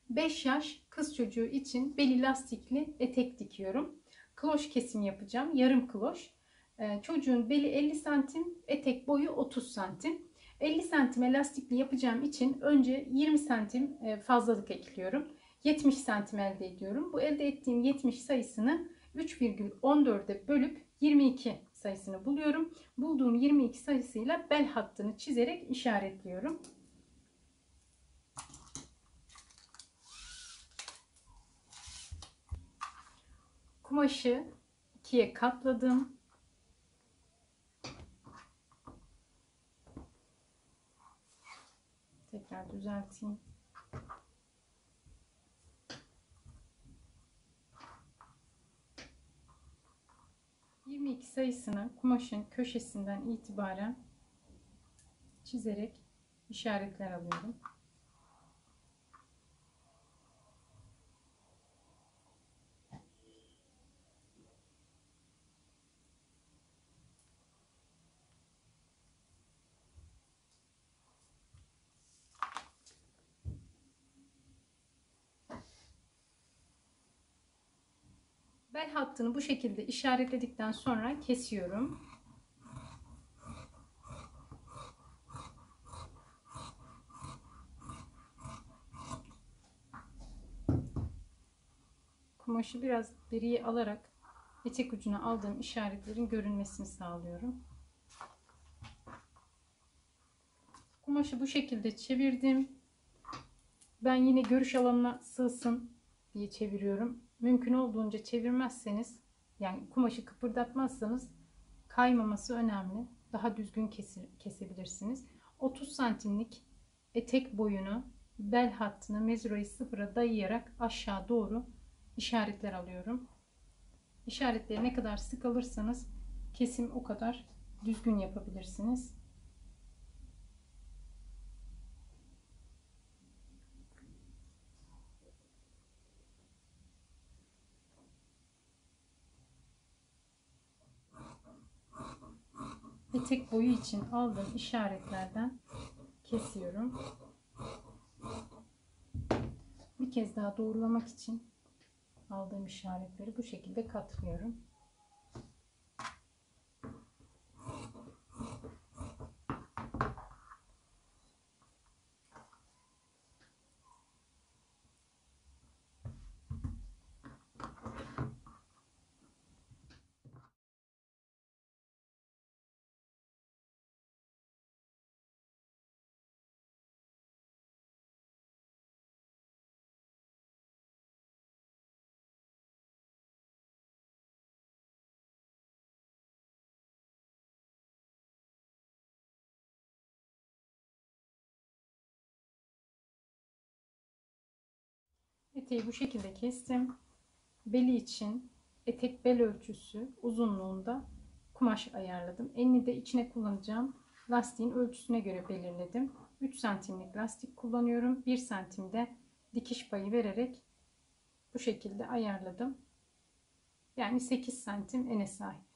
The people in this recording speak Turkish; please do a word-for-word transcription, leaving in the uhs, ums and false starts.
beş yaş kız çocuğu için beli lastikli etek dikiyorum. Kloş kesim yapacağım. Yarım kloş. Ee, çocuğun beli elli santim, etek boyu otuz santim. elli santime lastikli yapacağım için önce yirmi santim fazlalık ekliyorum. yetmiş santim elde ediyorum. Bu elde ettiğim yetmiş sayısını üç virgül on dörde bölüp yirmi iki sayısını buluyorum. Bulduğum yirmi iki sayısıyla bel hattını çizerek işaretliyorum. Kumaşı ikiye katladım. Tekrar düzelteyim. yirmi iki sayısını kumaşın köşesinden itibaren çizerek işaretler alıyorum. Bel hattını bu şekilde işaretledikten sonra kesiyorum. Kumaşı biraz geriye alarak etek ucuna aldığım işaretlerin görünmesini sağlıyorum. Kumaşı bu şekilde çevirdim. Ben yine görüş alanına sığsın diye çeviriyorum. Mümkün olduğunca çevirmezseniz, yani kumaşı kıpırdatmazsanız kaymaması önemli. Daha düzgün kesebilirsiniz. otuz santimlik etek boyunu bel hattına mezurayı sıfıra dayayarak aşağı doğru işaretler alıyorum. İşaretleri ne kadar sık alırsanız kesim o kadar düzgün yapabilirsiniz. Etek boyu için aldığım işaretlerden kesiyorum. Bir kez daha doğrulamak için aldığım işaretleri bu şekilde katlıyorum. Eteği bu şekilde kestim. Beli için etek bel ölçüsü uzunluğunda kumaş ayarladım. Enini de içine kullanacağım lastiğin ölçüsüne göre belirledim. üç santimlik lastik kullanıyorum. bir santimde dikiş payı vererek bu şekilde ayarladım. Yani sekiz santim ene sahip.